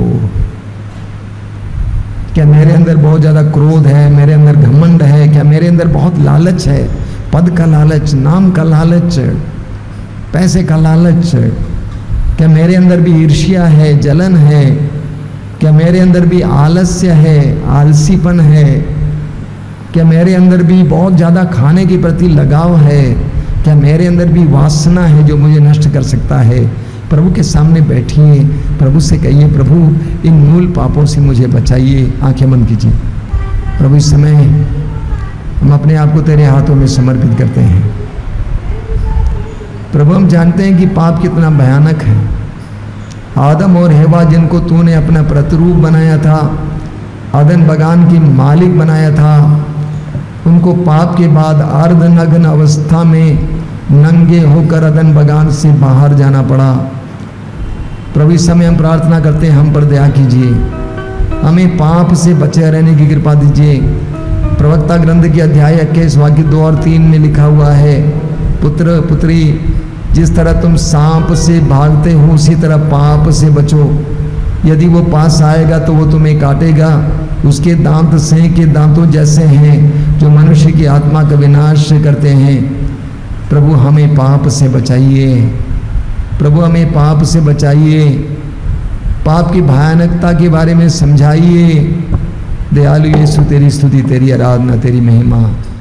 क्या मेरे अंदर बहुत ज़्यादा क्रोध है, मेरे अंदर घमंड है? क्या मेरे अंदर बहुत लालच है, पद का लालच, नाम का लालच, पैसे का लालच? क्या मेरे अंदर भी ईर्ष्या है, जलन है? क्या मेरे अंदर भी आलस्य है, आलसीपन है? क्या मेरे अंदर भी बहुत ज़्यादा खाने के प्रति लगाव है? क्या मेरे अंदर भी वासना है जो मुझे नष्ट कर सकता है? प्रभु के सामने बैठिए, प्रभु से कहिए, प्रभु इन मूल पापों से मुझे बचाइए। आंखें बंद कीजिए। प्रभु इस समय हम अपने आप को तेरे हाथों में समर्पित करते हैं। प्रभु हम जानते हैं कि पाप कितना भयानक है। आदम और हेवा जिनको तूने अपना प्रतिरूप बनाया था, अदन बगान की मालिक बनाया था, उनको पाप के बाद अर्धनग्न अवस्था में नंगे होकर अदन बगान से बाहर जाना पड़ा। प्रभु इस समय हम प्रार्थना करते हैं, हम पर दया कीजिए, हमें पाप से बचे रहने की कृपा दीजिए। प्रवक्ता ग्रंथ के अध्याय इक्कीस वाक्य दो और तीन में लिखा हुआ है, पुत्र पुत्री जिस तरह तुम सांप से भागते हो उसी तरह पाप से बचो। यदि वो पास आएगा तो वो तुम्हें काटेगा, उसके दांत सिंह के दांतों जैसे हैं जो मनुष्य की आत्मा का विनाश करते हैं। प्रभु हमें पाप से बचाइए, प्रभु हमें पाप से बचाइए, पाप की भयानकता के बारे में समझाइए। दयालु यीशु तेरी स्तुति, तेरी आराधना, तेरी महिमा